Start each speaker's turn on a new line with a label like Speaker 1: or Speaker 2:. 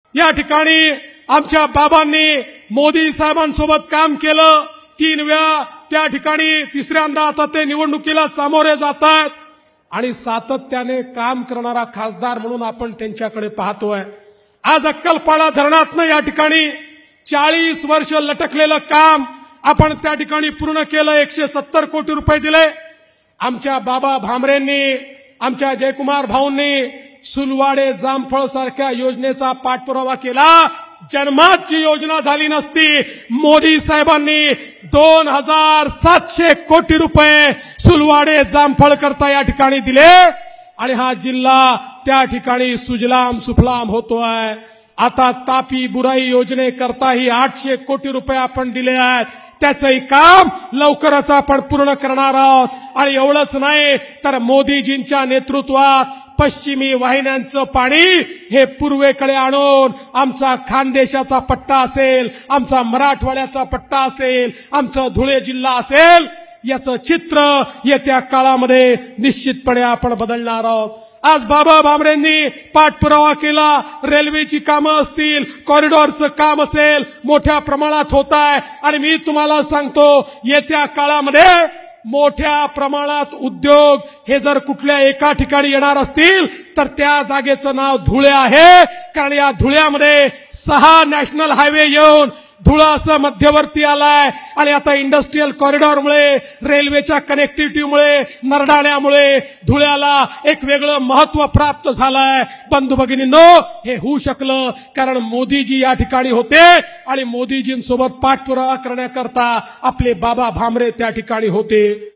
Speaker 1: या ठिकाणी आमच्या बाबांनी मोदी साहेबांसोबत काम केलं 3 वेळा, त्या ठिकाणी तिसऱ्यांदा आता ते निवडणुकीला सामोरे जात आहेत आणि सातत्याने काम करणारा खासदार म्हणून आपण त्यांच्याकडे पाहतोय। आज अक्कलपाडा धरणातनं या ठिकाणी 40 वर्ष लटकलेलं काम आपण त्या ठिकाणी पूर्ण केलं, 170 कोटी रुपये दिले। आमच्या बाबा भामरेंनी, आमच्या जयकुमार भाऊंनी सुलवाडे जामफळ सारख्या योजनेचा पाठपुरावा केला। जन्मात जी योजना झाली नसती, मोदी साहेबांनी 2700 कोटी रुपये सुलवाडे जामफळ करता या ठिकाणी दिले आणि हा जिल्हा त्या ठिकाणी सुजलाम सुफलाम होतोय। आता तापी बुराई योजनेकरताही 800 कोटी रुपये आपण दिले आहेत, त्याचंही काम लवकरच आपण पूर्ण करणार आहोत। आणि एवढंच नाही तर मोदीजींच्या नेतृत्वात पश्चिमी वाहिन्यांचं पाणी हे पूर्वेकडे आणून आमचा खानदेशाचा पट्टा असेल, आमचा मराठवाड्याचा पट्टा असेल, आमचा धुळे जिल्हा असेल, याचं चित्र येत्या काळामध्ये निश्चितपणे आपण बदलणार आहोत। आज बाबा भामरेंनी पाठपुरावा केला, रेल्वेची कामं असतील, कॉरिडॉरचं काम असेल, मोठ्या प्रमाणात होत आहे आणि मी तुम्हाला सांगतो येत्या काळामध्ये मोठ्या प्रमाणात उद्योग हे जर कुठल्या एका ठिकाणी येणार असतील तर त्या जागेचं नाव धुळे आहे, कारण या धुळ्यामध्ये 6 नॅशनल हायवे येऊन धुळा असं मध्यवर्ती आलाय आणि आता इंडस्ट्रियल कॉरिडॉरमुळे, रेल्वेच्या कनेक्टिव्हिटीमुळे, नरडाण्यामुळे धुळ्याला एक वेगळं महत्व प्राप्त झालंय। बंधू भगिनींनो, हे होऊ शकलं कारण मोदीजी या ठिकाणी होते आणि मोदीजींसोबत पाठपुरावा करण्याकरता आपले बाबा भामरे त्या ठिकाणी होते।